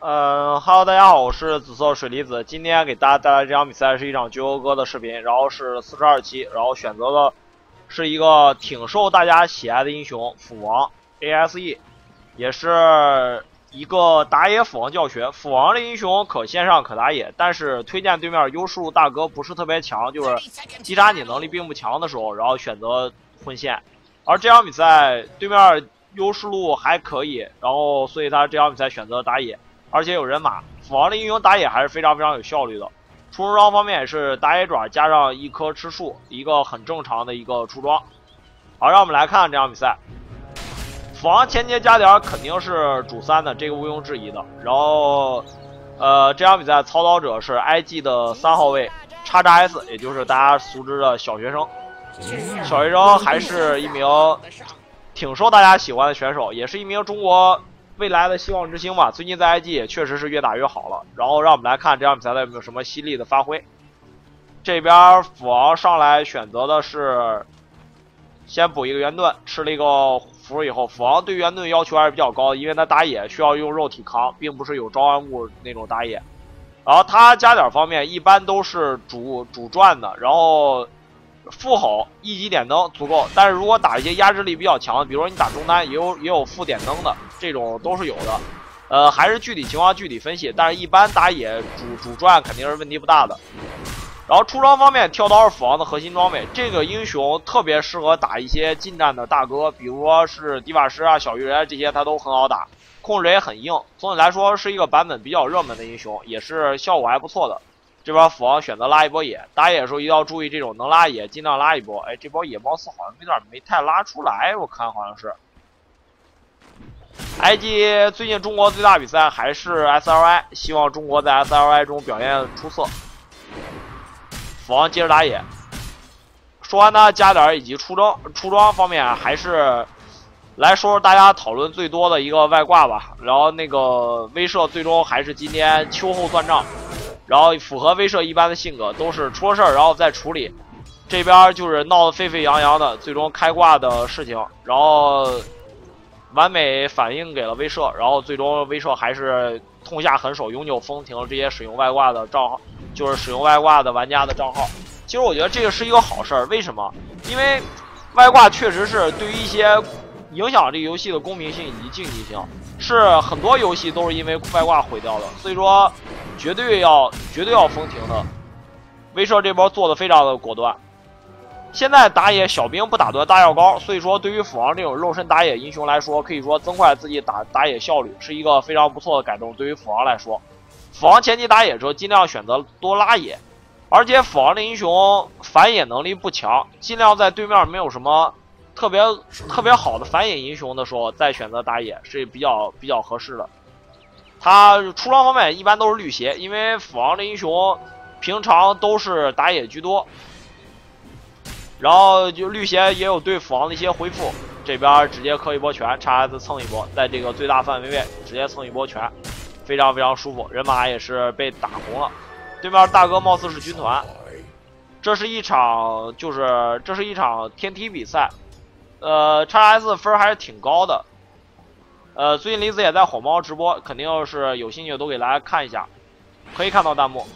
Hello， 大家好，我是紫色水离子。今天给大家带来这场比赛是一场绝游哥的视频，然后是42期，然后选择的是一个挺受大家喜爱的英雄斧王 ASE， 也是一个打野斧王教学。斧王这英雄可线上可打野，但是推荐对面优势路大哥不是特别强，就是击杀你能力并不强的时候，然后选择混线。而这场比赛对面优势路还可以，然后所以他这场比赛选择打野。而且有人马，斧王的英雄打野还是非常有效率的。出装方面也是打野爪加上一颗吃树，一个很正常的一个出装。好，让我们来看这场比赛。斧王前节加点肯定是主3的，这个毋庸置疑的。然后，这场比赛操刀者是 IG 的3号位叉叉 S， 也就是大家熟知的小学生。小学生还是一名挺受大家喜欢的选手，也是一名中国未来的希望之星吧，最近在 IG 也确实是越打越好了。然后让我们来看这场比赛有没有什么犀利的发挥。这边斧王上来选择的是先补一个圆盾，吃了一个符以后，斧王对圆盾要求还是比较高的，因为他打野需要用肉体扛，并不是有召唤物那种打野。然后他加点方面一般都是主转的，然后副吼1级点灯足够，但是如果打一些压制力比较强的，比如说你打中单也有副点灯的，这种都是有的。还是具体情况具体分析，但是一般打野主转肯定是问题不大的。然后出装方面，跳刀是斧王的核心装备，这个英雄特别适合打一些近战的大哥，比如说是迪法师啊、小鱼人这些，他都很好打，控制也很硬。总体来说是一个版本比较热门的英雄，也是效果还不错的。这边斧王选择拉一波野，打野的时候一定要注意这种能拉野尽量拉一波。哎，这波野貌似好像有点没太拉出来，我看好像是。IG 最近中国最大比赛还是 SLI， 希望中国在 SLI 中表现出色。斧王接着打野，说完他加点以及出装方面，还是来说说大家讨论最多的一个外挂吧。然后那个威慑最终还是今天秋后算账。然后符合威慑一般的性格，都是出了事儿然后再处理。这边就是闹得沸沸扬扬的，最终开挂的事情，然后完美反应给了威慑，然后最终威慑还是痛下狠手，永久封停了这些使用外挂的账号，就是使用外挂的玩家的账号。其实我觉得这个是一个好事儿，为什么？因为外挂确实是对于一些影响这个游戏的公平性以及竞技性，是很多游戏都是因为外挂毁掉的，所以说绝对要封停的。威慑这波做的非常的果断。现在打野小兵不打断大药膏，所以说对于斧王这种肉身打野英雄来说，可以说增快自己打野效率，是一个非常不错的改动。对于斧王来说，斧王前期打野之后尽量选择多拉野，而且斧王的英雄反野能力不强，尽量在对面没有什么特别好的反野英雄的时候再选择打野是比较合适的。他出装方面一般都是绿鞋，因为斧王的英雄平常都是打野居多，然后就绿鞋也有对斧王的一些恢复。这边直接磕一波拳，叉 S 蹭一波，在这个最大范围内直接蹭一波拳，非常舒服。人马也是被打红了，对面大哥貌似是军团。这是一场天梯比赛，叉 S 分还是挺高的。最近离子也在火猫直播，肯定是有兴趣的都给大家看一下，可以看到弹幕。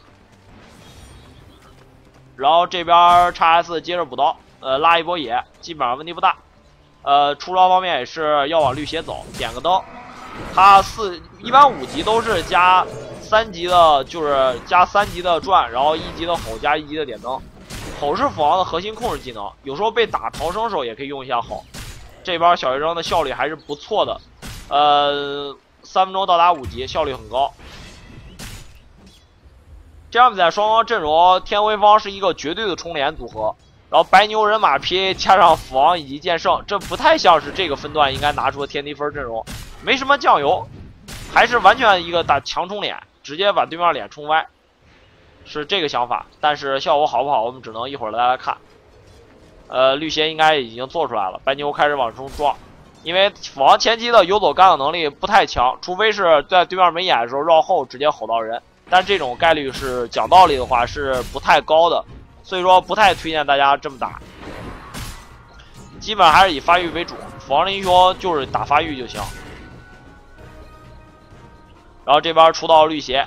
然后这边叉 S 接着补刀，拉一波野，基本上问题不大。出装方面也是要往绿鞋走，点个灯。他一般5级都是加3级的，就是加3级的转，然后1级的吼加1级的点灯。吼是斧王的核心控制技能，有时候被打逃生时候也可以用一下吼。这边小学生的效率还是不错的，3分钟到达5级，效率很高。这场比赛双方阵容，天辉方是一个绝对的冲连组合，然后白牛人马 PA 加上斧王以及剑圣，这不太像是这个分段应该拿出的天梯分阵容，没什么酱油，还是完全一个打强冲脸，直接把对面脸冲歪，是这个想法。但是效果好不好，我们只能一会儿再来看。绿鞋应该已经做出来了，白牛开始往中撞，因为斧王前期的游走干扰能力不太强，除非是在对面没眼的时候绕后直接吼到人，但这种概率是讲道理的话是不太高的，所以说不太推荐大家这么打，基本上还是以发育为主。斧王的英雄就是打发育就行。 然后这边出到绿鞋，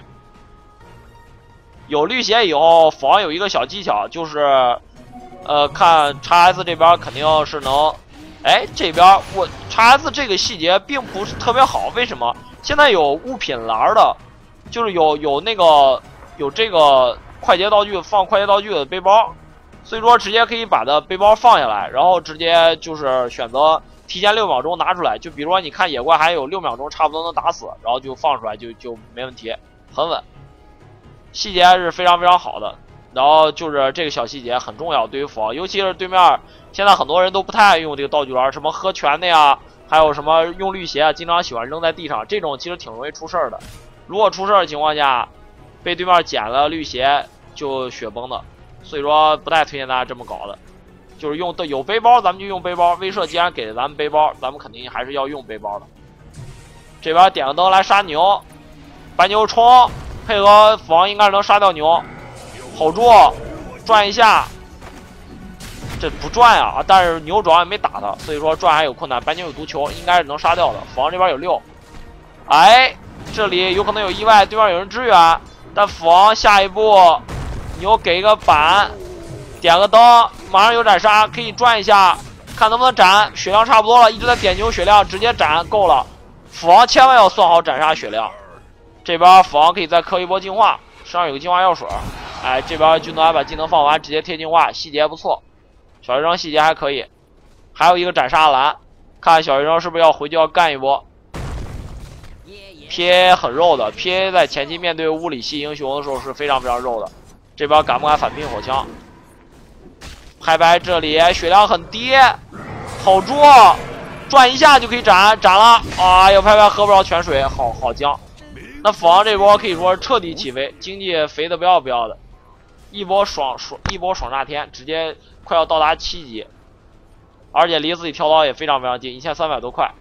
有绿鞋以后，斧王有一个小技巧，就是看 XS 这边肯定是能，哎，这边我 XS 这个细节并不是特别好，为什么？现在有物品栏的，就是有那个有这个快捷道具放快捷道具的背包，所以说直接可以把它背包放下来，然后直接就是选择提前6秒钟拿出来，就比如说你看野怪还有6秒钟差不多能打死，然后就放出来就没问题，很稳，细节是非常非常好的。然后就是这个小细节很重要，对于斧王，尤其是对面现在很多人都不太爱用这个道具栏，什么喝拳的呀，还有什么用绿鞋啊，经常喜欢扔在地上，这种其实挺容易出事儿的。如果出事儿的情况下，被对面捡了绿鞋就雪崩的，所以说不太推荐大家这么搞的。就是用的有背包咱们就用背包，威慑既然给了咱们背包，咱们肯定还是要用背包的。这边点个灯来杀牛，白牛冲，配合斧王应该是能杀掉牛。好住，转一下，这不转呀！但是牛主要也没打他，所以说转还有困难。白牛有毒球，应该是能杀掉的。斧王这边有6，哎，这里有可能有意外，对面有人支援，但斧王下一步牛给个板，点个灯，马上有斩杀，可以转一下，看能不能斩。血量差不多了，一直在点牛血量，直接斩够了。斧王千万要算好斩杀血量。这边斧王可以再磕一波净化，身上有个净化药水。哎，这边军团把技能放完，直接贴净化，细节不错。小学生细节还可以，还有一个斩杀蓝，看小学生是不是要回去要干一波。PA 很肉的 ，PA 在前期面对物理系英雄的时候是非常非常肉的。这边敢不敢反拼火枪？拍拍这里血量很低，好住，转一下就可以斩了。哎呦，拍拍喝不着泉水，好僵。那斧王这波可以说是彻底起飞，经济肥的不要的。一波爽炸天，直接快要到达7级，而且离自己跳刀也非常非常近，1300多块。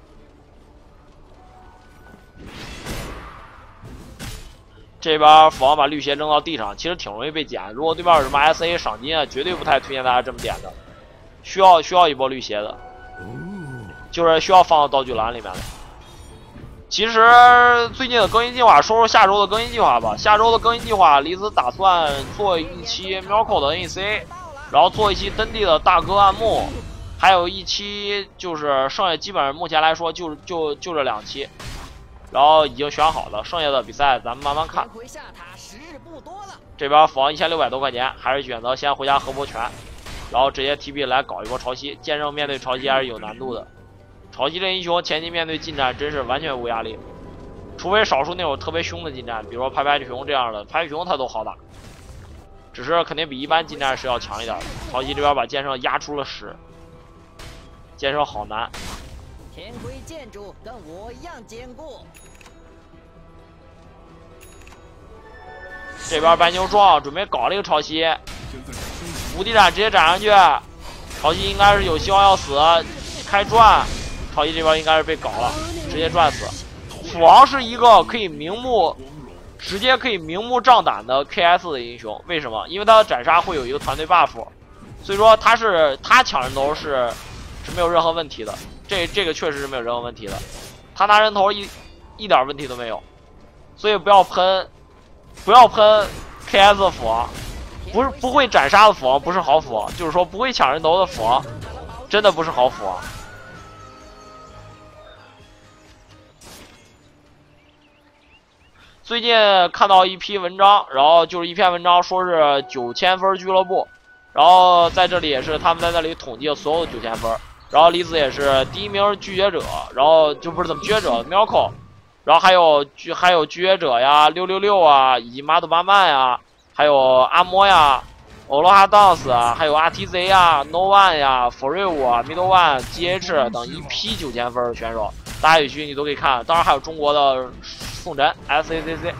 这边斧王把绿鞋扔到地上，其实挺容易被捡。如果对面有什么 SA 赏金啊，绝对不太推荐大家这么点的，需要一波绿鞋的，就是需要放到道具栏里面的。其实最近的更新计划，说说下周的更新计划吧。下周的更新计划，李子打算做一期 Mirko 的 NEC， 然后做一期登地的大哥暗幕，还有一期就是剩下基本上目前来说就这2期，然后已经选好了，剩下的比赛咱们慢慢看。这边斧王1600多块钱，还是选择先回家合波拳，然后直接 TP 来搞一波潮汐。剑圣面对潮汐还是有难度的。潮汐这英雄前期面对近战真是完全无压力，除非少数那种特别凶的近战，比如说拍拍熊这样的，拍熊他都好打，只是肯定比一般近战是要强一点的。潮汐这边把剑圣压出了10，剑圣好难。 天辉建筑跟我一样坚固。 这边白牛撞准备搞了一个潮汐，无敌斩直接斩上去，潮汐应该是有希望要死，开转。潮汐这边应该是被搞了，直接转死。斧王是一个直接可以明目张胆的 KS 的英雄，为什么？因为他的斩杀会有一个团队 buff， 所以说他抢人头是没有任何问题的。这个确实是没有任何问题的，他拿人头一点问题都没有，所以不要喷 KS 的斧王，不会斩杀的斧王不是好斧王，就是说不会抢人头的斧王真的不是好斧王。最近看到一批文章，然后就是一篇文章说是9000分俱乐部，然后在这里也是他们在那里统计了所有的9000分，然后李子也是第1名拒绝者，然后就不是怎么拒绝者 Mirko， 然后还有拒绝者呀666啊，以及马德巴曼呀，还有阿摩呀，欧罗哈 dance 啊，还有 RTZ 啊 No One 呀 Forever 啊 Middle One GH 等一批9000分的选手，大家有兴趣你都可以看，当然还有中国的宋真 SACC，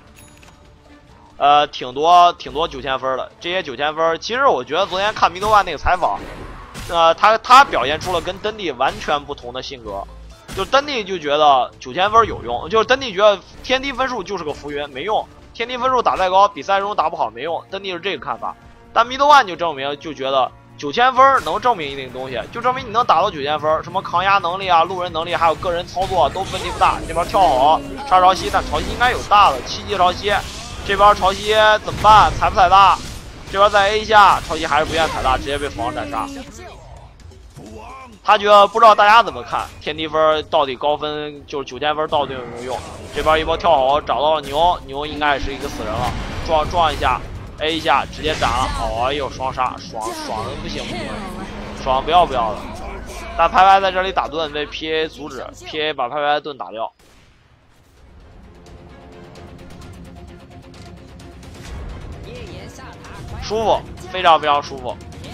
挺多9000分的。这些9000分，其实我觉得昨天看Middle One那个采访，他表现出了跟登地完全不同的性格。就登地就觉得9000分有用，就是登地觉得天梯分数就是个浮云没用，天梯分数打再高，比赛中打不好没用。登地是这个看法，但Middle One就证明就觉得 9000分能证明一定东西，就证明你能打到9000分，什么抗压能力啊、路人能力，还有个人操作都问题不大。这边跳好杀潮汐，但潮汐应该有大的7级潮汐，这边潮汐怎么办？踩不踩大？这边再 A 一下，潮汐还是不愿踩大，直接被父王斩杀。他觉得不知道大家怎么看，天梯分到底高分就是9000分到底有没有用？这边一波跳好找到了牛，牛应该也是一个死人了，撞一下。A 一下直接斩了，哎呦双杀，爽的不行，爽不要的。但拍拍在这里打盾被 PA 阻止 ，PA 把拍拍的盾打掉。舒服，非常舒服。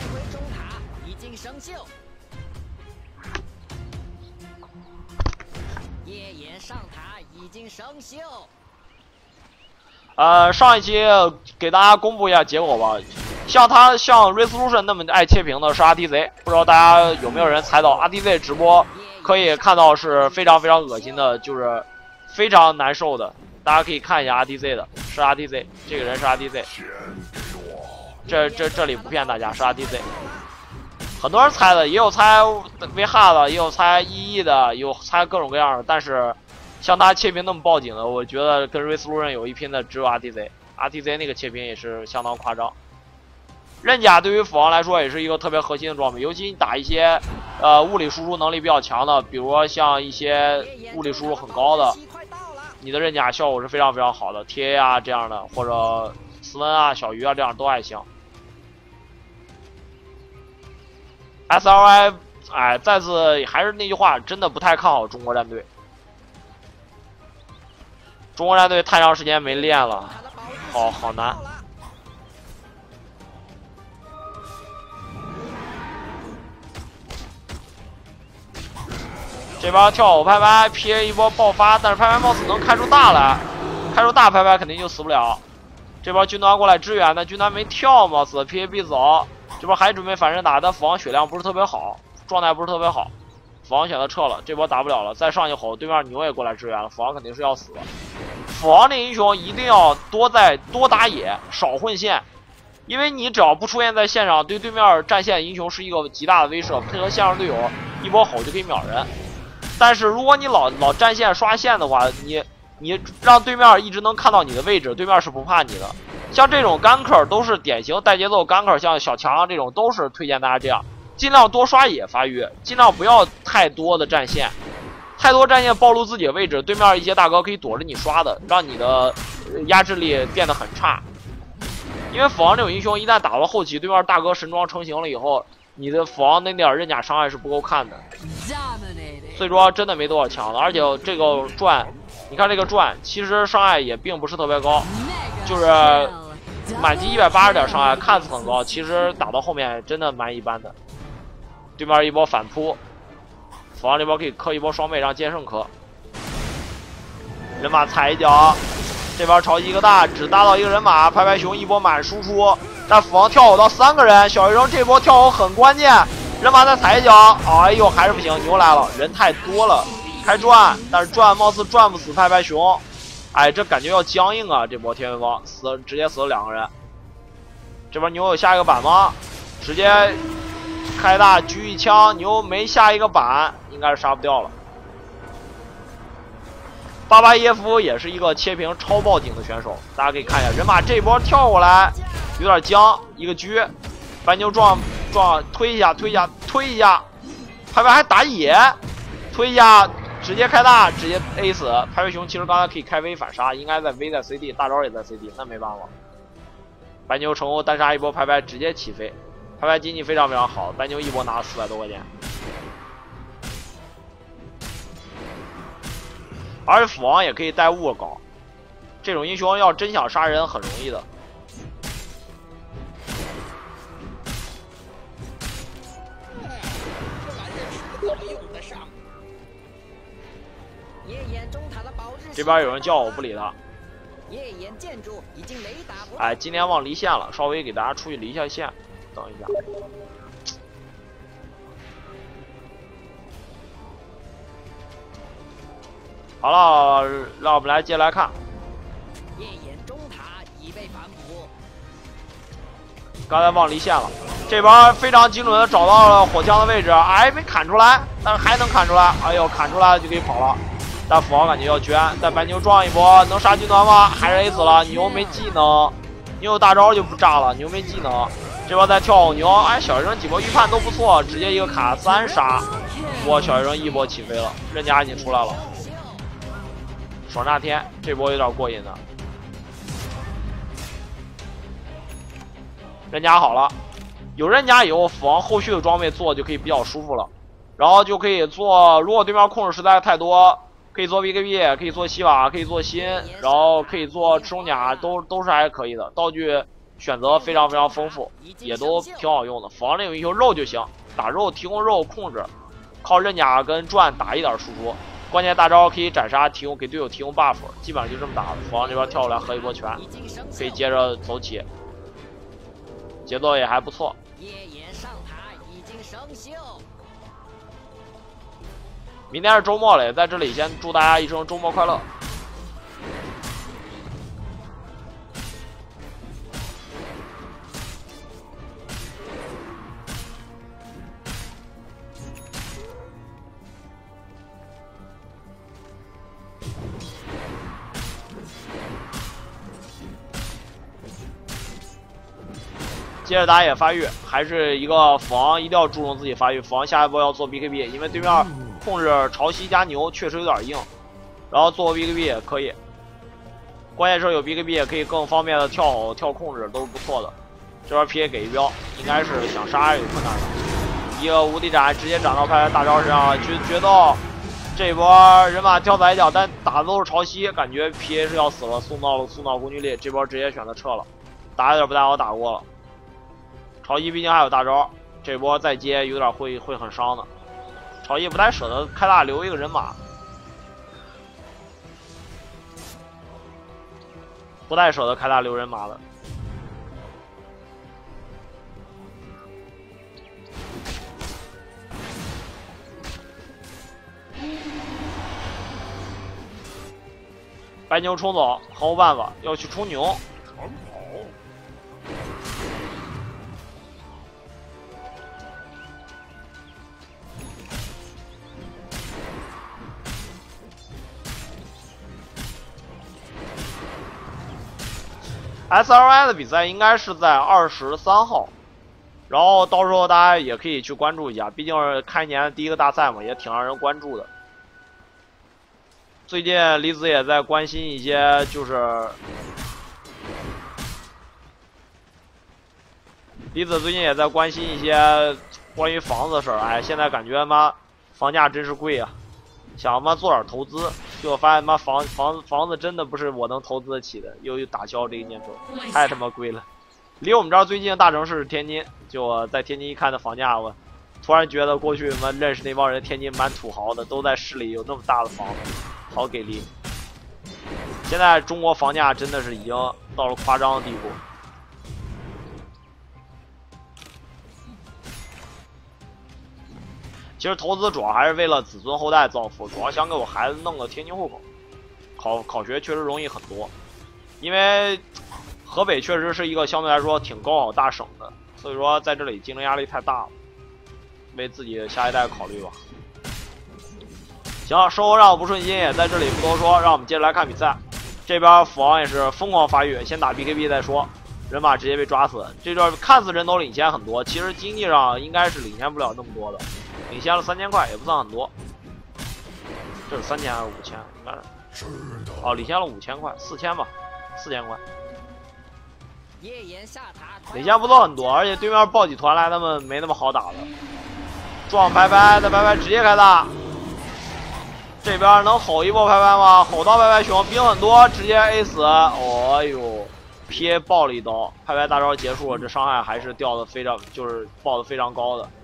夜眼上塔已经生锈。 上一期给大家公布一下结果吧。像 Resolution 那么爱切屏的是 RTZ， 不知道大家有没有人猜到 RTZ 直播可以看到是非常恶心的，就是非常难受的。大家可以看一下 RTZ 的，是 RTZ， 这个人是 RTZ。这里不骗大家，是 RTZ。很多人猜的，也有猜威哈的，也有猜EE的，有猜各种各样的，但是。像他切屏那么报警的，我觉得跟瑞斯路人有一拼的只有 RTZ 那个切屏也是相当夸张。刃甲对于斧王来说也是一个特别核心的装备，尤其你打一些物理输出能力比较强的，比如说像一些物理输出很高的，你的刃甲效果是非常好的 ，TA 啊这样的，或者斯温啊、小鱼啊这样都还行。SLI， 再次还是那句话，真的不太看好中国战队。中国战队太长时间没练了，好难。这边跳偶拍拍 ，PA 一波爆发，但是拍拍貌似能开出大来，开出大拍拍肯定就死不了。这边军团过来支援，但军团没跳，貌似 PA 必走。这边还准备反身打，但斧王血量不是特别好，状态不是特别好。斧王选择撤了，这波打不了了，再上去吼，对面牛也过来支援了，斧王肯定是要死的。斧王这英雄一定要多打野，少混线，因为你只要不出现在线上，对对面战线英雄是一个极大的威慑，配合线上队友一波吼就可以秒人。但是如果你老占线刷线的话，你让对面一直能看到你的位置，对面是不怕你的。像这种ganker都是典型带节奏ganker，像小强这种都是推荐大家这样，尽量多刷野发育，尽量不要太多的占线。太多战线暴露自己的位置，对面一些大哥可以躲着你刷的，让你的压制力变得很差。因为斧王这种英雄一旦打到后期，对面大哥神装成型了以后，你的斧王那点刃甲伤害是不够看的。所以说真的没多少强的，而且这个转，你看这个转，其实伤害也并不是特别高，就是满级180点伤害，看似很高，其实打到后面真的蛮一般的。对面一波反扑。斧王这波可以磕一波双倍，让剑圣磕。人马踩一脚，这边潮汐一个大，只搭到一个人马，拍拍熊一波满输出。但斧王跳吼到3个人，小鱼生这波跳吼很关键，人马再踩一脚，哎呦还是不行，牛来了，人太多了，开转，但是转貌似转不死拍拍熊，哎，这感觉要僵硬啊！这波天元方直接死了2个人。这边牛有下一个板吗？直接开大狙一枪，牛没下一个板，应该是杀不掉了。巴巴耶夫也是一个切屏超爆顶的选手，大家可以看一下，人马这波跳过来有点僵，一个狙，白牛撞推一下，拍拍还打野，推一下直接开大，直接 A 死。拍拍熊其实刚才可以开 V 反杀，应该在 V 在 CD， 大招也在 CD， 那没办法。白牛成功单杀一波，拍拍直接起飞。拍拍经济非常好，白牛一波拿了400多块钱。而且斧王也可以带物搞，这种英雄要真想杀人很容易的。这边有人叫我不理他。 夜眼建筑已经雷打不。 哎，今天忘离线了，稍微给大家出去离一下线，等一下。好了，让我们来接着来看。 夜眼中塔已被反哺。 刚才忘离线了。这边非常精准的找到了火枪的位置，哎，没砍出来，但是还能砍出来。哎呦，砍出来就可以跑了。但斧王感觉要捐，但白牛撞一波，能杀军团吗？还是 A 死了。牛没技能，牛有大招就不炸了，牛没技能。这边再跳牛，哎，小学生几波预判都不错，直接一个卡3杀。哇，小学生一波起飞了，刃甲已经出来了。爽炸天，这波有点过瘾的。刃甲好了，有刃甲以后，斧王后续的装备做就可以比较舒服了。然后就可以做，如果对面控制实在太多，可以做 BKB， 可以做西瓦，可以做新，然后可以做赤龙甲，都是还可以的。道具选择非常非常丰富，也都挺好用的。斧王这种英雄肉就行，打肉提供肉控制，靠刃甲跟转打一点输出。关键大招可以斩杀，提供给队友提供 buff， 基本上就这么打。斧王这边跳出来合一波拳，可以接着走起，节奏也还不错。 夜眼上塔已经生锈。 明天是周末了，也在这里先祝大家一生周末快乐。接着打野发育，还是一个斧王一定要注重自己发育。斧王下一波要做 BKB， 因为对面控制潮汐加牛确实有点硬，然后做 BKB 也可以。关键是有 BKB 也可以更方便的跳控制，都是不错的。这边 PA 给一标，应该是想杀有困难的。一个无敌斩直接斩到派大招身上，决斗。这波人马跳载脚，但打的都是潮汐，感觉 PA 是要死了，送到攻击力。这波直接选择撤了，打有点不太好打过了。潮汐毕竟还有大招，这波再接有点会很伤的。潮汐不太舍得开大留一个人马，不太舍得开大留人马的。白牛冲走，毫无办法，要去冲牛。SLI 的比赛应该是在23号，然后到时候大家也可以去关注一下，毕竟是开年的第一个大赛嘛，也挺让人关注的。最近李子也在关心一些，就是李子最近也在关心一些关于房子的事儿。哎，现在感觉妈房价真是贵啊，想妈做点投资。结果发现妈房子真的不是我能投资得起的，又打消这个念头，太他妈贵了。离我们这儿最近的大城市是天津，就我在天津一看的房价，我突然觉得过去妈认识那帮人，天津蛮土豪的，都在市里有那么大的房子，好给力。现在中国房价真的是已经到了夸张的地步。其实投资主要还是为了子孙后代造福，主要想给我孩子弄个天津户口，考学确实容易很多。因为河北确实是一个相对来说挺高考大省的，所以说在这里竞争压力太大了，为自己下一代考虑吧。行，生活上不顺心也在这里不多说，让我们接着来看比赛。这边斧王也是疯狂发育，先打 BKB 再说，人马直接被抓死。这段看似人头领先很多，其实经济上应该是领先不了那么多的。领先了3000块，也不算很多。这是3000还是5000？应该是。哦，领先了5000块，4000吧，4000块。领先不算很多，而且对面抱起团来，他们没那么好打的。撞拍拍，再拍拍直接开大。这边能吼一波拍拍吗？吼到拍拍熊，兵很多，直接 A 死。哦呦 ，PA 爆了一刀，拍拍大招结束了，这伤害还是掉的非常，就是爆的非常高的。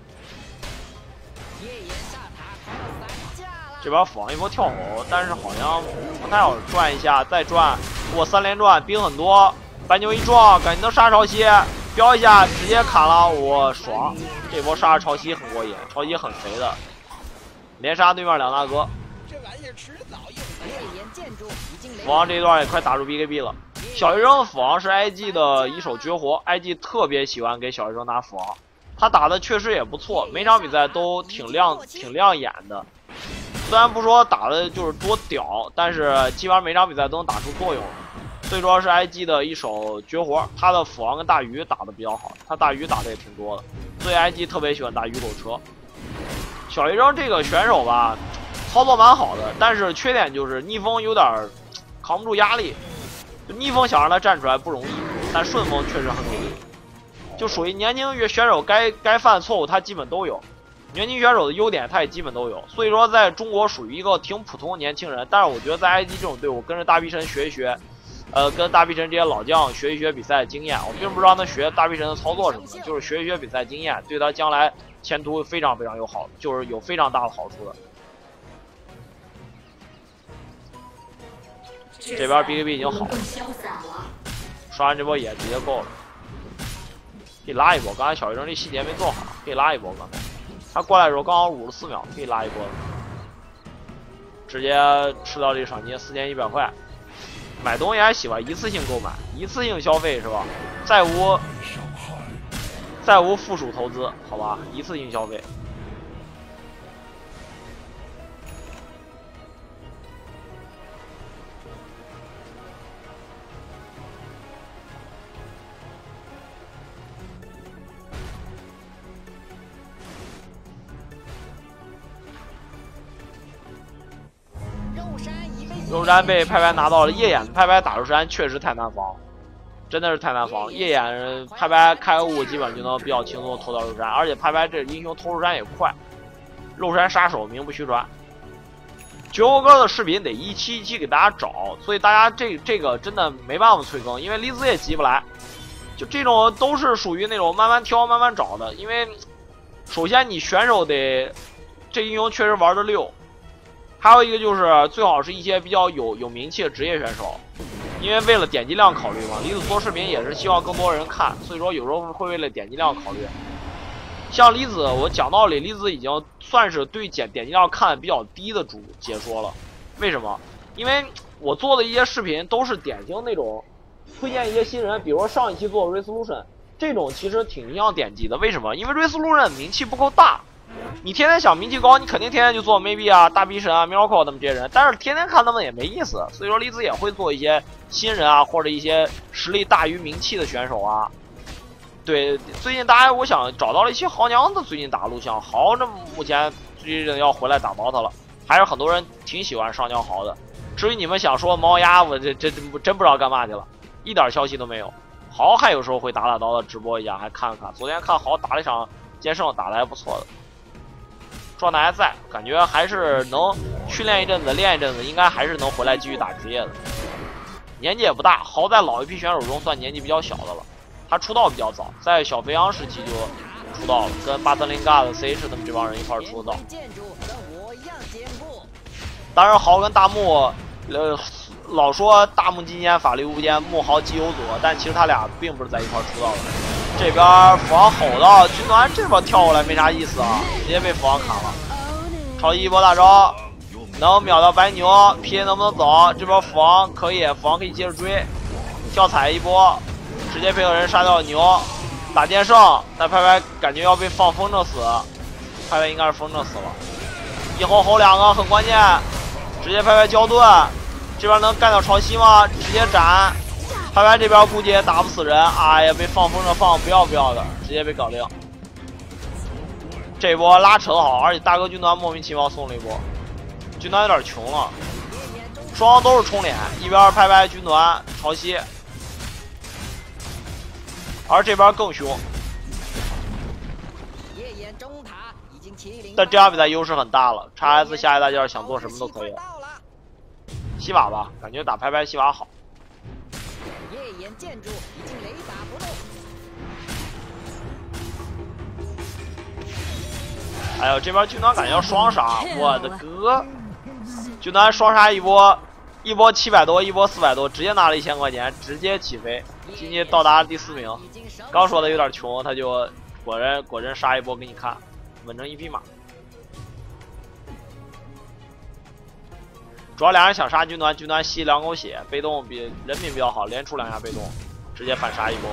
这边斧王一波跳吼，但是好像不太好转一下，再转，我3连转，兵很多，白牛一撞，感觉能杀潮汐，飙一下直接砍了，我爽！这波杀潮汐很过瘾，潮汐很肥的，连杀对面2大哥。斧王这一段也快打入 BKB 了， 小学生的斧王是 IG 的一手绝活 ，IG 特别喜欢给小学生拿斧王，他打的确实也不错，每场比赛都挺亮眼的。虽然不说打的就是多屌，但是基本上每场比赛都能打出作用。最主要是 IG 的一手绝活，他的斧王跟大鱼打的比较好，他大鱼打的也挺多的，所以 IG 特别喜欢打鱼狗车。小学生这个选手吧，操作蛮好的，但是缺点就是逆风有点扛不住压力。就逆风想让他站出来不容易，但顺风确实很给力。就属于年轻选手该犯的错误他基本都有，年轻选手的优点他也基本都有。所以说在中国属于一个挺普通的年轻人，但是我觉得在 IG 这种队伍跟着大臂神学一学。跟大臂神这些老将学一学比赛经验，我并不是让他学大臂神的操作什么的，就是学一学比赛经验，对他将来前途非常有好，就是有非常大的好处的。这边 BKB 已经好了，刷完这波野直接够了，可以拉一波。刚才小学生这细节没做好，可以拉一波。刚才他过来的时候刚好54秒，可以拉一波，直接吃到这个赏金4100块。买东西还喜欢一次性购买，一次性消费是吧？再无附属投资，好吧？一次性消费。肉山被拍拍拿到了，夜眼拍拍打肉山确实太难防，真的是太难防。夜眼拍拍开个雾基本就能比较轻松偷到肉山，而且拍拍这英雄偷肉山也快，肉山杀手名不虚传。绝活哥的视频得一期一期给大家找，所以大家这个真的没办法催更，因为离子也急不来。就这种都是属于那种慢慢挑慢慢找的，因为首先你选手得这英雄确实玩得溜。还有一个就是最好是一些比较有名气的职业选手，因为为了点击量考虑嘛，离子做视频也是希望更多人看，所以说有时候会为了点击量考虑。像离子，我讲道理，离子已经算是对点击量看比较低的解说了。为什么？因为我做的一些视频都是典型那种推荐一些新人，比如说上一期做 Resolution 这种，其实挺影响点击的。为什么？因为 Resolution 名气不够大。你天天想名气高，你肯定天天就做 Maybe 啊、大逼神啊、Miracle 他们这些人，但是天天看他们也没意思，所以说离子也会做一些新人啊，或者一些实力大于名气的选手啊。对，最近大家我想找到了一些豪娘的最近打录像，豪这目前最近要回来打 BOT 了，还是很多人挺喜欢上将豪的。至于你们想说猫鸭，我这真不知道干嘛去了，一点消息都没有。豪还有时候会打刀的直播一下，还看看。昨天看豪打了一场剑圣，打得还不错的。状态还在，感觉还是能训练一阵子，练一阵子，应该还是能回来继续打职业的。年纪也不大，豪在老一批选手中算年纪比较小的了。他出道比较早，在小肥羊时期就出道了，跟830 God、CH 他们这帮人一块出道。当然，豪跟大木，老说大木金坚法力无边，木豪基有佐，但其实他俩并不是在一块出道的。这边斧王吼到军团这边跳过来没啥意思啊，直接被斧王砍了。超级一波大招能秒到白牛，皮能不能走？这边斧王可以，斧王可以接着追，跳踩一波，直接配合人杀掉牛，打剑圣。但拍拍感觉要被放风筝死，拍拍应该是风筝死了。一吼两个很关键，直接拍拍焦盾，这边能干掉潮汐吗？直接斩。拍拍这边估计也打不死人，哎呀，被放风筝放不要的，直接被搞定。这波拉扯好，而且大哥军团莫名其妙送了一波，军团有点穷了，双方都是冲脸，一边拍拍军团潮汐，而这边更凶。但这场比赛优势很大了 ，XS 下一大件想做什么都可以了。西瓦吧，感觉打拍拍西瓦好。 夜眼建筑已经雷打不动。 哎呦，这边军团感觉要双杀，我的哥！军团双杀一波700多，一波400多，直接拿了1000块钱，直接起飞，今天到达第4名。刚说的有点穷，他就果真杀一波给你看，稳成一匹马。 主要俩人想杀军团，军团吸2口血，被动比人品比较好，连出2下被动，直接反杀一波。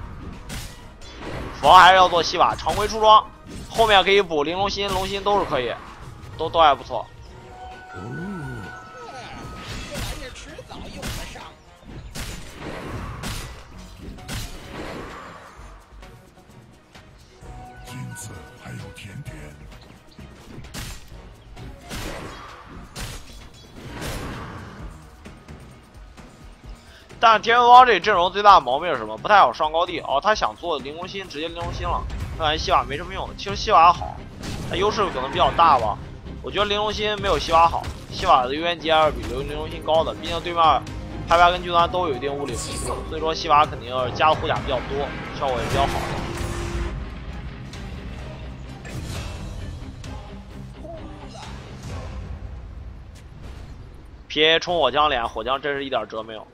斧王还是要做西瓦，常规出装，后面可以补玲珑心、龙心都是可以，都还不错。 因此还有甜甜。 但天元王这阵容最大的毛病是什么？不太好上高地哦。他想做玲珑心，直接玲珑心了。看来西瓦没什么用。其实西瓦好，他优势可能比较大吧。我觉得玲珑心没有西瓦好，西瓦的优先级还是比玲珑心高的。毕竟对面拍拍跟军团都有一定物理辅助，所以说西瓦肯定是加的护甲比较多，效果也比较好的。PA 冲火枪脸，火枪真是一点辙没有。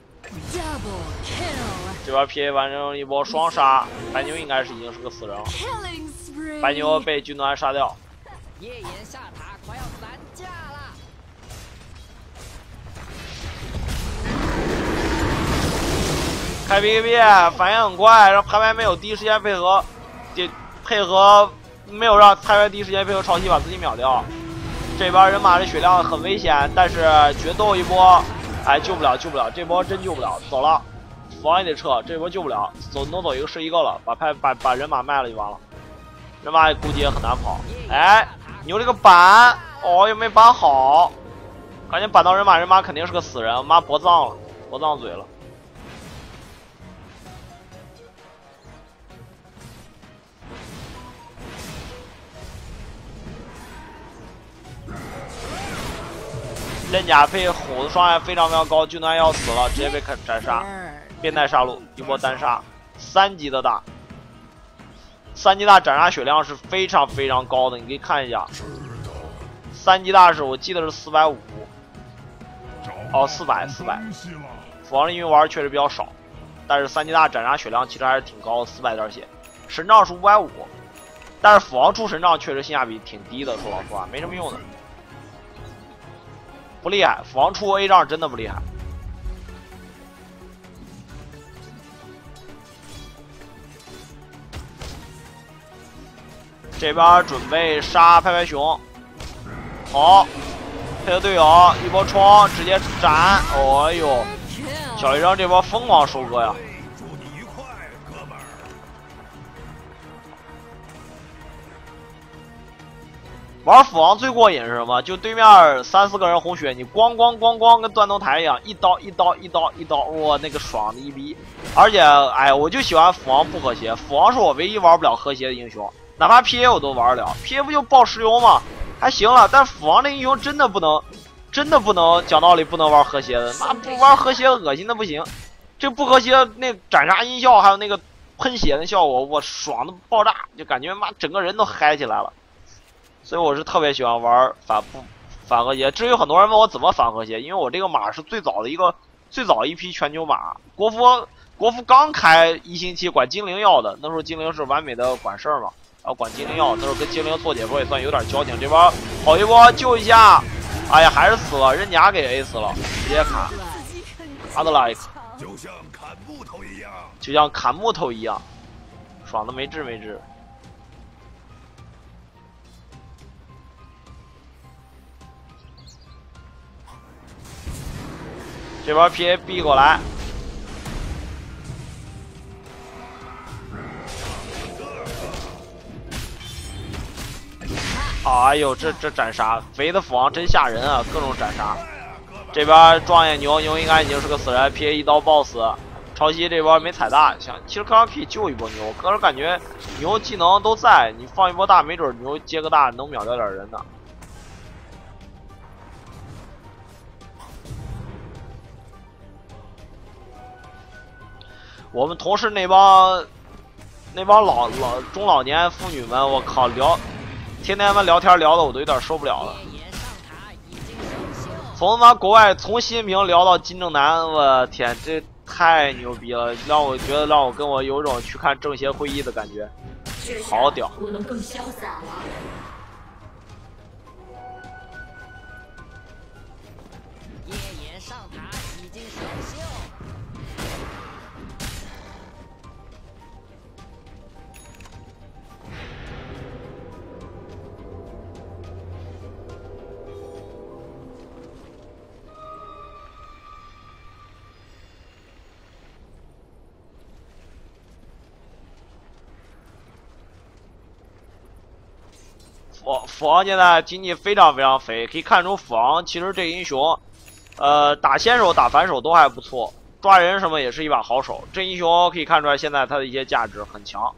这边 PA 完成一波双杀，白牛应该是已经是个死人了。白牛被军团杀掉。 夜眼下塔快要散架了。 开 PKP 反应很快，让拍拍没有第一时间配合，没有让拍拍第一时间配合潮汐把自己秒掉。这边人马的血量很危险，但是决斗一波，哎，救不了，这波真救不了，走了，斧王也得撤，这波救不了，能走一个是一个了，把人马卖了就完了，人马估计也很难跑。哎，牛这个板，哦，又没板好，赶紧板到人马肯定是个死人，妈脖脏了，脖脏嘴了。刃甲配虎的伤害非常高，军团要死了，直接被斩杀，变态杀戮，一波单杀，3级的大，3级大斩杀血量是非常高的，你可以看一下，3级大是我记得是450，哦400，斧王因为玩确实比较少，但是3级大斩杀血量其实还是挺高的，400点血，神杖是550，但是斧王出神杖确实性价比挺低的，说老实话没什么用的。不厉害，斧王出 A 杖真的不厉害。这边准备杀拍拍熊，好，配合队友一波冲，直接斩。哦呦，小医生这波疯狂收割呀！玩斧王最过瘾是什么？就对面3、4个人红血，你咣跟断头台一样，一刀，哇，那个爽的一逼！而且，哎，我就喜欢斧王不和谐，斧王是我唯一玩不了和谐的英雄，哪怕 PA 我都玩得了 ，PA 不就爆石油吗？还行了，但斧王这英雄真的不能讲道理，不能玩和谐的，妈不玩和谐恶心的不行。这不和谐那斩杀音效还有那个喷血的效果，我爽的爆炸，就感觉妈整个人都嗨起来了。所以我是特别喜欢玩反和谐。至于很多人问我怎么反和谐，因为我这个马是最早一批全球马。国服刚开1星期管精灵要的，那时候精灵是完美的管事儿嘛，然后管精灵要，那时候跟精灵做解说也算有点交情。这边跑一波救一下，哎呀还是死了，人家给 A 死了，直接砍，阿德莱克， 就像砍木头一样，爽的没治。这边 PA 逼过来，哎呦，这斩杀，肥的斧王真吓人啊，各种斩杀。这边状元牛应该已经是个死人 ，PA 一刀爆死。潮汐这边没踩大，其实刚刚可以救一波牛，个人感觉牛技能都在，你放一波大，没准牛接个大能秒掉点人的。我们同事那帮中老年妇女们，我靠，天天们聊天聊的我都有点受不了了。从他妈国外从习近平聊到金正男，我天，这太牛逼了，让我跟我有种去看政协会议的感觉，好屌。 不能更潇洒了。 斧王现在经济非常非常肥，可以看出斧王其实这个英雄，打先手打反手都还不错，抓人什么也是一把好手。这英雄可以看出来现在他的一些价值很强。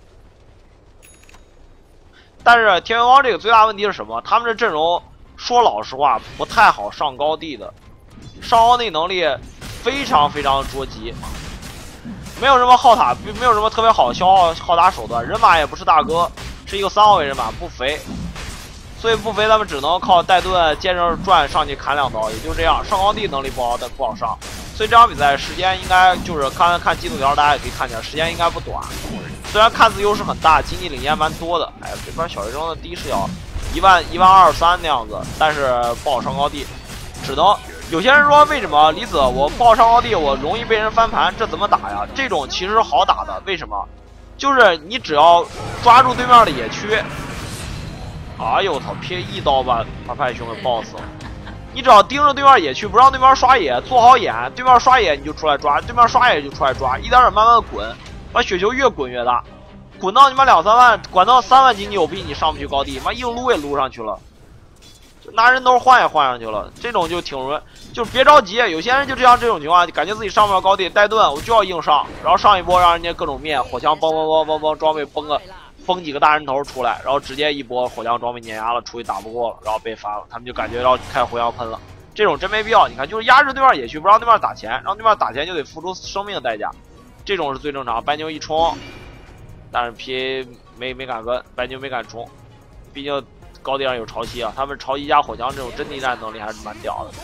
但是天元王这个最大问题是什么？他们这阵容说老实话不太好上高地的，上高地能力非常非常捉急。没有什么耗塔，没有什么特别好的消耗耗塔手段，人马也不是大哥，是一个3号位人马，不肥，所以不肥，他们只能靠带盾接着转上去砍2刀，也就这样。上高地能力不好，但不好上，所以这场比赛时间应该就是看进度条，大家也可以看见，时间应该不短。虽然看似优势很大，经济领先蛮多的，哎，这边小学生的第一视角12023那样子，但是不好上高地，只能。有些人说为什么李子我不好上高地，我容易被人翻盘，这怎么打呀？这种其实好打的，为什么？就是你只要抓住对面的野区，哎呦我操，撇一刀把派兄给爆死了。你只要盯着对面野区，不让对面刷野，做好眼，对面刷野你就出来抓，对面刷野就出来抓，一点点慢慢的滚，把雪球越滚越大，滚到你妈2、3万，滚到3万经济有币你上不去高地，妈硬撸也撸上去了。拿人头换也换上去了，这种就挺容易，就是别着急。有些人就这样，这种情况感觉自己上不了高地，带盾我就要硬上，然后上一波让人家各种灭，火枪嘣，装备崩几个大人头出来，然后直接一波火枪装备碾压了，出去打不过了，然后被翻了，他们就感觉要开火枪喷了。这种真没必要，你看就是压制对面野区，不让对面打钱，让对面打钱就得付出生命的代价，这种是最正常。白牛一冲，但是 PA 没敢跟，白牛没敢冲，毕竟。高地上有潮汐啊，他们潮汐加火枪这种阵地战能力还是蛮屌的。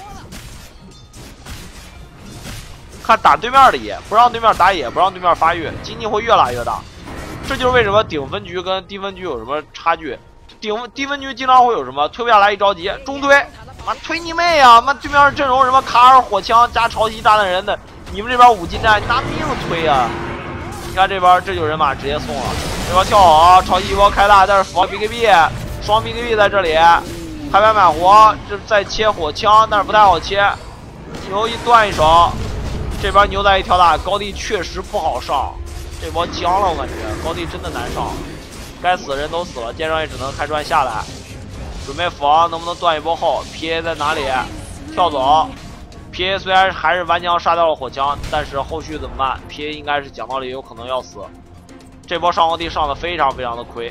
看打对面的野，不让对面打野，不让对面发育，经济会越拉越大。这就是为什么顶分局跟低分局有什么差距。低分局经常会有什么推不下来，一着急中推，妈推你妹啊！妈对面阵容什么卡尔火枪加潮汐炸弹人的，你们这边5近战拿命推啊！你看这边这就人马直接送了，这边跳好，潮汐一波开大，但是防 BKB。双 BKB 在这里，开白买活，这再切火枪，但是不太好切。牛一断一手，这边牛仔一跳大，高地确实不好上，这波僵了，我感觉高地真的难上。该死的人都死了，剑圣也只能开砖下来，准备斧王能不能断一波后 ，PA 在哪里？跳走。PA 虽然还是顽强杀掉了火枪，但是后续怎么办 ？PA 应该是讲道理有可能要死。这波上高地上的非常非常的亏。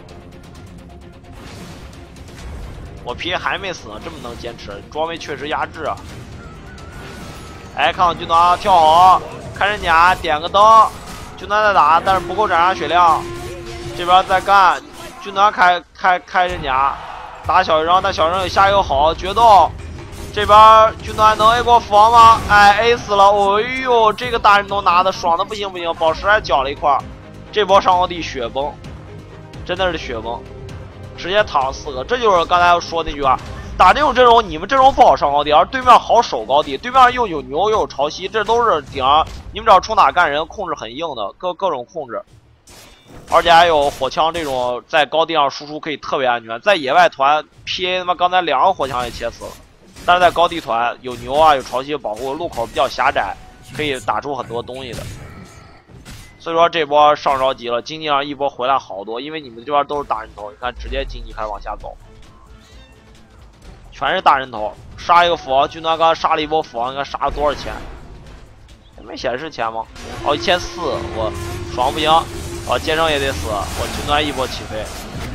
我 PA 还没死呢，这么能坚持，装备确实压制啊！哎，看到军团跳好，开人甲，点个灯，军团在打，但是不够斩杀血量。这边在干，军团开人甲，打小学生，但小学生也下一个好决斗。这边军团能 A 过斧王吗？哎 ，A 死了！哎呦，这个大人头拿的爽的不行不行，宝石还搅了一块。这波上高地雪崩，真的是雪崩。直接躺4个，这就是刚才说那句话，打这种阵容，你们阵容不好上高地，而对面好守高地，对面又有牛又有潮汐，这都是顶上，你们只要冲打干人，控制很硬的，各种控制，而且还有火枪这种在高地上输出可以特别安全，在野外团 PA 他妈刚才2个火枪也切死了，但是在高地团有牛啊有潮汐保护，路口比较狭窄，可以打出很多东西的。所以说这波上着急了，经济上一波回来好多，因为你们这边都是大人头，你看直接经济开始往下走，全是大人头，杀一个斧王，军团刚刚杀了一波斧王，应该杀了多少钱？没显示钱吗？哦，1400，我爽不行，剑圣也得死，我军团一波起飞。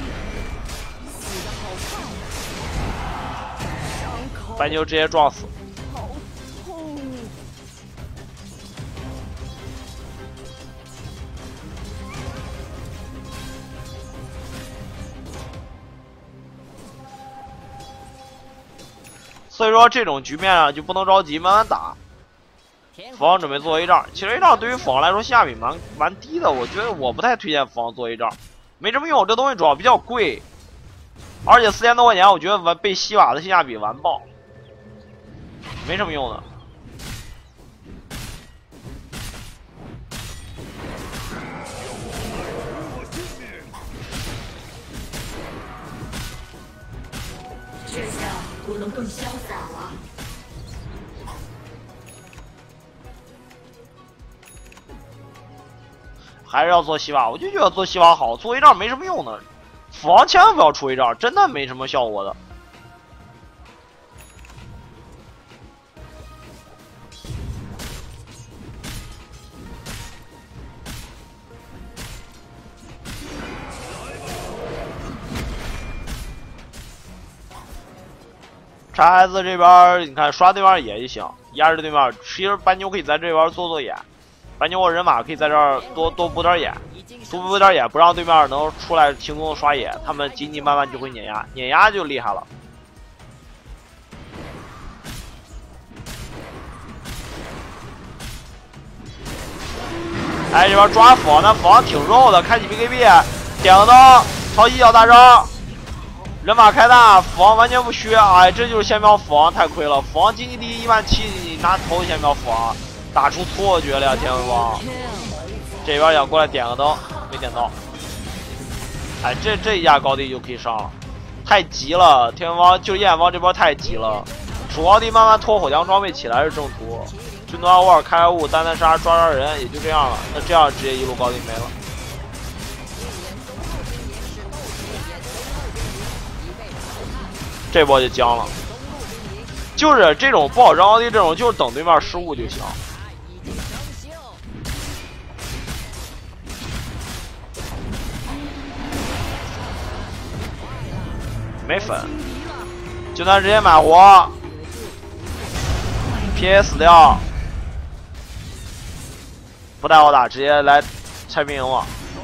白牛直接撞死。所以说这种局面啊就不能着急，慢慢打。斧王准备做 A 仗，其实 A 仗对于斧王来说性价比蛮低的，我觉得我不太推荐斧王做 A 仗，没什么用，这东西主要比较贵，而且4000多块钱，我觉得被西瓦的性价比完爆，没什么用的。 这下我能更潇洒了。 还是要做西瓦，我就觉得做西瓦好，做 A 仗没什么用的。 斧王千万不要出一招，真的没什么效果的。叉 S 这边你看刷对面也行，压制对面。其实白牛可以在这边做做眼，白牛和人马可以在这儿多补点眼，多补点眼，不让对面能出来轻松的刷野，他们紧紧慢慢就会碾压，碾压就厉害了。哎，这边抓斧王，那斧王挺肉的，开启 BKB， 点个灯，超级小大招。人马开大，斧王完全不虚，哎，这就是先秒斧王，太亏了。斧王经济第一17000，你拿头先秒斧王，打出错觉了呀，天文王。这边想过来点个灯，没点到。哎，这一下高地就可以上了，太急了，天文王就焰王这波太急了，主高地慢慢拖火枪装备起来是正途。军团偶尔开物，单杀抓人，也就这样了。那这样直接一路高地没了。这波就僵了，就是这种不好张高地，这种就是等对面失误就行。没粉，就算直接买活 ，PA 死掉，不太好打，直接来拆兵营了。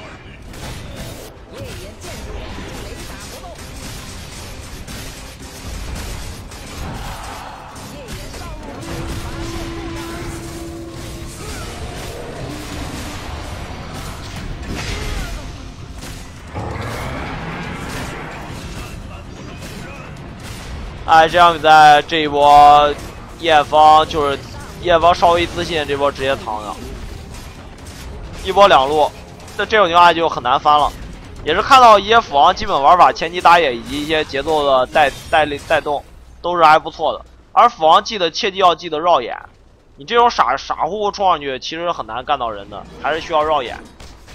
哎，这场比赛这一波，叶方就是叶方稍微自信，这波直接躺上，一波两路，那这种情况下就很难翻了。也是看到一些斧王基本玩法、前期打野以及一些节奏的带动，都是还不错的。而斧王切记要记得绕眼，你这种傻乎乎冲上去，其实很难干到人的，还是需要绕眼。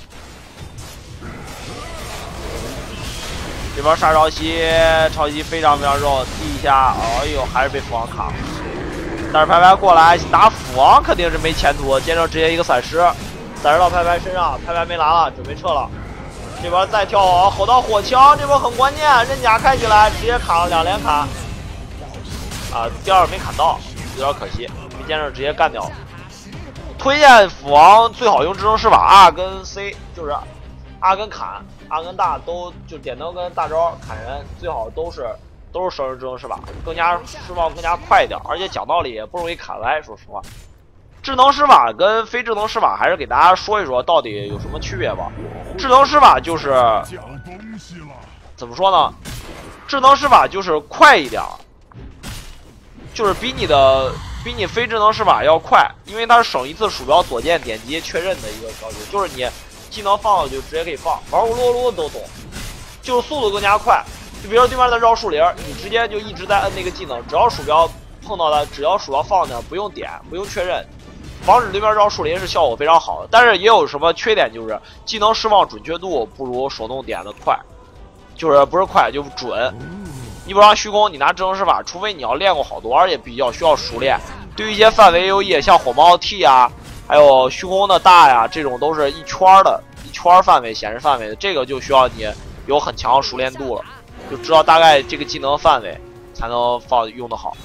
这边杀潮汐非常肉，第一下，哎呦，还是被斧王卡了。但是拍拍过来打斧王肯定是没前途，接着直接一个闪失到拍拍身上，拍拍没蓝了，准备撤了。这边再跳吼到火枪，这波很关键，刃甲开起来，直接砍了2连砍。啊，第二没砍到，有点可惜，没见着直接干掉了。推荐斧王最好用智能施法 R 跟 C， 就是 R 跟砍。R 跟大都就点灯跟大招砍人，最好都是手刃智能施法，更加释放更加快一点，而且讲道理也不容易砍歪。说实话，智能施法跟非智能施法还是给大家说一说到底有什么区别吧。智能施法就是怎么说呢？智能施法就是快一点，就是比你非智能施法要快，因为它是省一次鼠标左键点击确认的一个要求，就是你技能放了就直接可以放，玩过撸撸都懂，就是速度更加快。就比如说对面在绕树林，你直接就一直在摁那个技能，只要鼠标碰到它，只要鼠标放那，不用点，不用确认，防止对面绕树林是效果非常好的。但是也有什么缺点，就是技能释放准确度不如手动点的快，就是不是快就准。你不让虚空，你拿智能施法，除非你要练过好多，而且比较需要熟练。对于一些范围优异，像火猫 T 啊。还有虚空的大呀，这种都是一圈范围显示范围的，这个就需要你有很强的熟练度了，就知道大概这个技能范围才能用得好。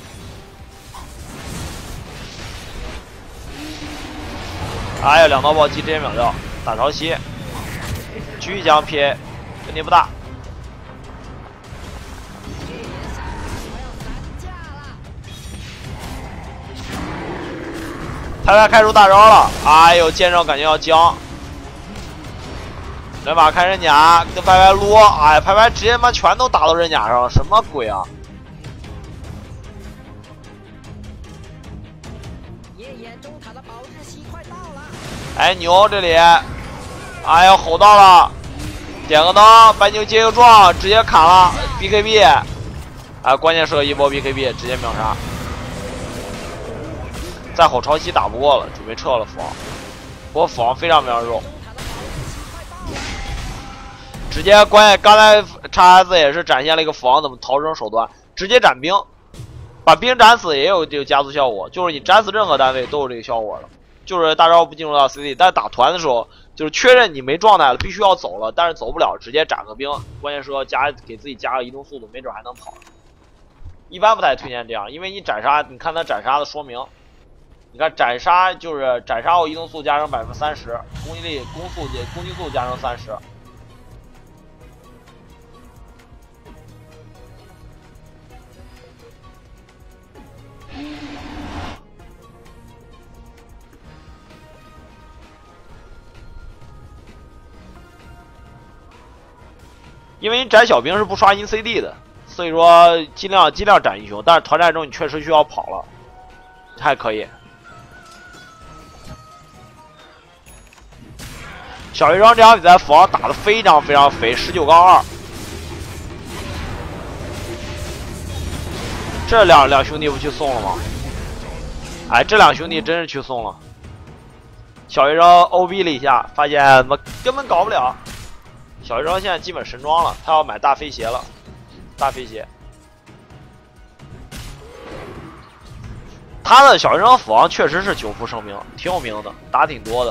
哎呀，2刀暴击直接秒掉，打潮汐，继续将 PA， 问题不大。拍拍开出大招了，哎呦，剑圣感觉要僵，人马开刃甲跟拍拍撸，哎，拍拍直接把全都打到刃甲上了，什么鬼啊！哎，牛这里，哎呦，吼到了，点个灯，白牛接个撞，直接砍了 BKB， 哎，关键是个一波 BKB， 直接秒杀。再吼潮汐打不过了，准备撤了斧王。不过斧王非常肉，直接关键刚才 XS 也是展现了一个斧王怎么逃生手段，直接斩兵，把兵斩死也有这个加速效果，就是你斩死任何单位都有这个效果的。就是大招不进入到 CD， 但是打团的时候，就是确认你没状态了，必须要走了，但是走不了，直接斩个兵，关键是要给自己加个移动速度，没准还能跑。一般不太推荐这样，因为你斩杀，你看它斩杀的说明，你看斩杀就是斩杀后移动速加成30%，攻击力、攻击速加成30%。因为你斩小兵是不刷银 CD 的，所以说尽量斩英雄，但是团战中你确实需要跑了，还可以。小学生这场比赛斧王打得非常肥，19-2。这两兄弟不去送了吗？哎，这两兄弟真是去送了。小学生 OB 了一下，发现怎么根本搞不了。小学生现在基本神装了，他要买大飞鞋了，大飞鞋。他的小学生斧王确实是9负盛名，挺有名的，打挺多的。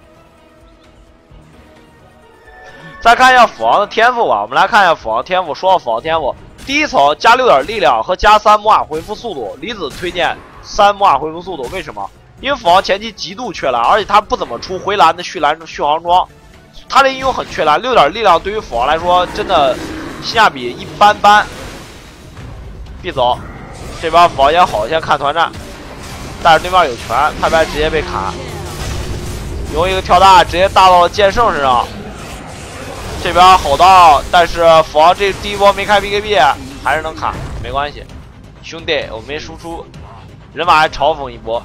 再看一下斧王的天赋吧，我们来看一下斧王天赋。说到斧王天赋，第一层加6点力量和加3魔法恢复速度，李子推荐3魔法恢复速度，为什么？因为斧王前期极度缺蓝，而且他不怎么出回蓝的续航装。他这英雄很缺蓝，6点力量对于斧王来说真的性价比一般般。必走，这边斧王也好，先看团战，但是对面有拳，派派直接被砍，用一个跳大直接大到了剑圣身上。这边好到，但是斧王这第一波没开 BKB， 还是能砍，没关系，兄弟，我没输出。人马还嘲讽一波，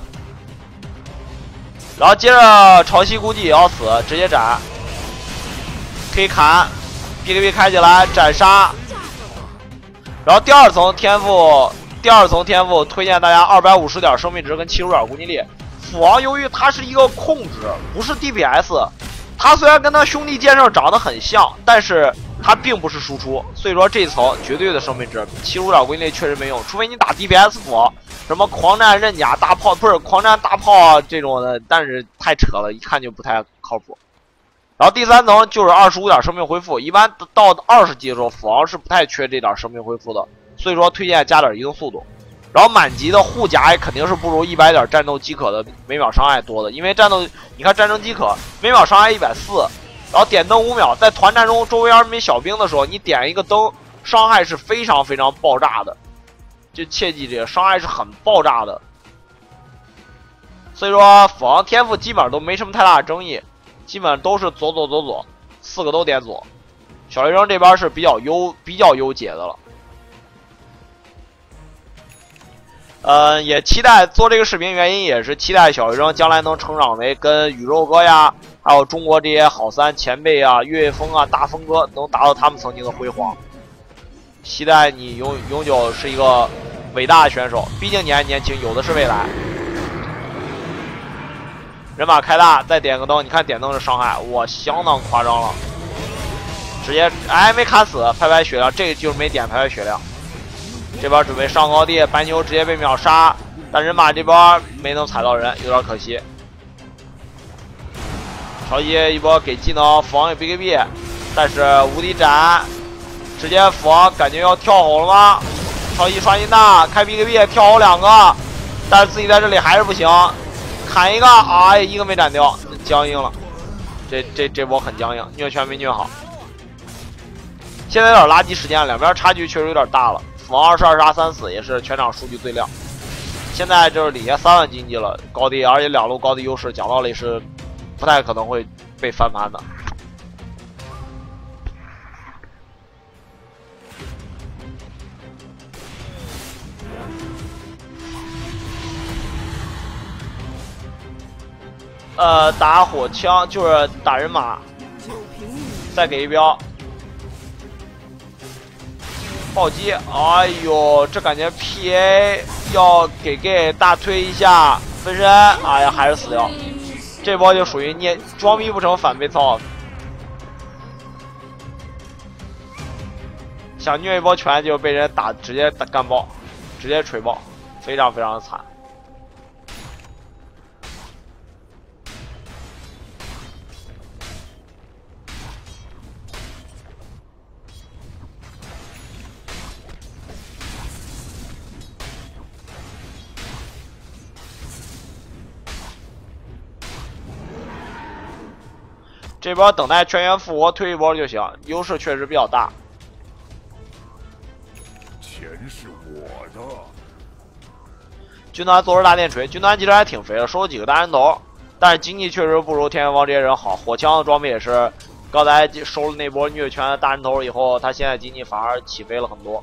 然后接着潮汐估计也要死，直接斩。可以砍 ，BKB 开起来斩杀，然后第二层天赋推荐大家250点生命值跟75点攻击力。斧王由于它是一个控制，不是 DPS， 它虽然跟他兄弟剑圣长得很像，但是它并不是输出，所以说这一层绝对的生命值，75点攻击力确实没用，除非你打 DPS 斧王，什么狂战刃甲大炮，不是狂战大炮啊这种的，但是太扯了，一看就不太靠谱。然后第三层就是25点生命恢复，一般到20级的时候，斧王是不太缺这点生命恢复的，所以说推荐加点移动速度。然后满级的护甲也肯定是不如100点战斗饥渴的每秒伤害多的，因为你看战争饥渴每秒伤害140，然后点灯5秒，在团战中周围没小兵的时候，你点一个灯，伤害是非常爆炸的，就切记这个伤害是很爆炸的。所以说斧王天赋基本上都没什么太大的争议。基本都是左，4个都点左。小学生这边是比较优解的了。也期待做这个视频原因也是期待小学生将来能成长为跟宇宙哥呀，还有中国这些好3前辈啊、岳峰啊、大风哥能达到他们曾经的辉煌。期待你永久是一个伟大的选手，毕竟你还年轻，有的是未来。人马开大，再点个灯，你看点灯的伤害，哇，相当夸张了。直接没砍死，拍拍血量，这个就是没点拍拍血量。这边准备上高地，白牛直接被秒杀，但人马这边没能踩到人，有点可惜。潮汐一波给技能，斧王有 BKB， 但是无敌斩，直接斧王感觉要跳吼了吗？潮汐刷新大，开 BKB 跳吼2个，但是自己在这里还是不行。砍一个，哎，一个没斩掉，僵硬了。这波很僵硬，虐拳没虐好。现在有点垃圾时间，两边差距确实有点大了。斧王22杀3死，也是全场数据最亮。现在就是底下3万经济了，高地，而且2路高地优势，讲道理是不太可能会被翻盘的。打火枪就是打人马，再给一标，暴击，哎呦，这感觉 PA 要给大推一下分身，哎呀，还是死掉，这波就属于你装逼不成反被操。 想虐一波拳就被人打，直接干爆，直接锤爆，非常非常的惨。这波等待全员复活推一波就行，优势确实比较大。 钱是我的。 军团做出大电锤，军团其实还挺肥的，收了几个大人头，但是经济确实不如天元王这些人好。火枪的装备也是，刚才收了那波虐拳的大人头以后，他现在经济反而起飞了很多。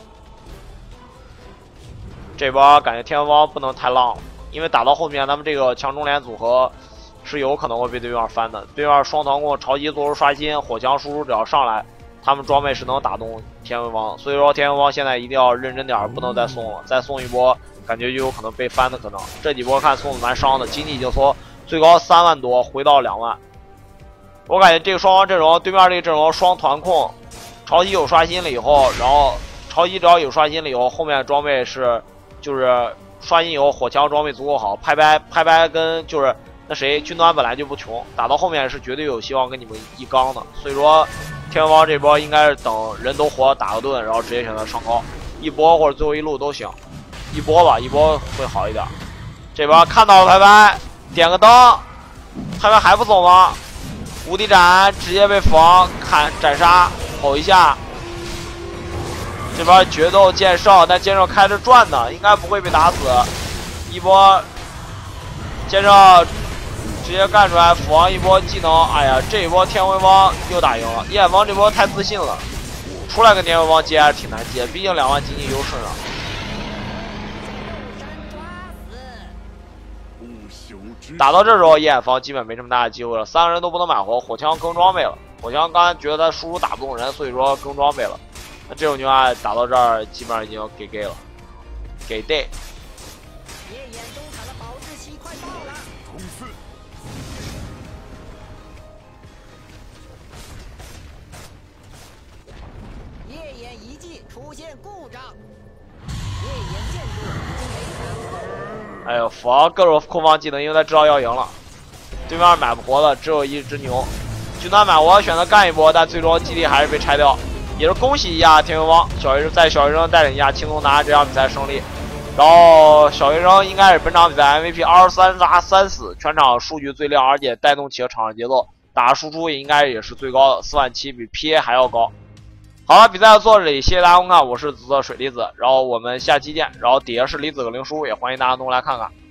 这波感觉天元王不能太浪了，因为打到后面他们这个强中连组合。是有可能会被对面翻的。对面双团控潮汐做出刷新，火枪输出只要上来，他们装备是能打动天文王。所以说天文王现在一定要认真点，不能再送了，再送一波感觉就有可能被翻的可能。这几波看送的蛮伤的，经济已经从最高3万多回到2万。我感觉这个双方阵容，对面这个阵容双团控，潮汐有刷新了以后，然后潮汐只要有刷新了以后，后面装备是就是刷新以后火枪装备足够好，拍拍跟就是。那谁军团本来就不穷，打到后面是绝对有希望跟你们一刚的，所以说天元王这波应该是等人都活打个盾，然后直接选择上高，一波或者最后一路都行，一波吧，一波会好一点。这边看到了拍拍，点个灯，拍拍还不走吗？无敌斩直接被斧王斩杀，吼一下。这边决斗剑圣，但剑圣开着转呢，应该不会被打死。一波剑圣。直接干出来，斧王一波技能，哎呀，这一波天文王又打赢了。夜王这波太自信了，出来跟天文王接还是挺难接，毕竟2万经济优势呢。打到这时候，夜方基本没什么大的机会了，3个人都不能买活，火枪更装备了。火枪刚才觉得他输出打不动人，所以说更装备了。那这种情况下打到这儿，基本上已经给了，给 day。 出现故障，烈焰建筑已经没了。 哎呦，斧王各种空防技能，因为他知道要赢了。对面买不活的只有一只牛，军团买活选择干一波，但最终基地还是被拆掉。也是恭喜一下天元王，小学生带领下轻松拿下这场比赛胜利。然后小学生应该是本场比赛 MVP 23杀3死，全场数据最亮，而且带动起了场上节奏，打输出也应该也是最高的47000，比 PA 还要高。好了，比赛就到这里，谢谢大家观看，我是紫色水粒子，然后我们下期见，然后底下是李子和灵叔，也欢迎大家都来看看。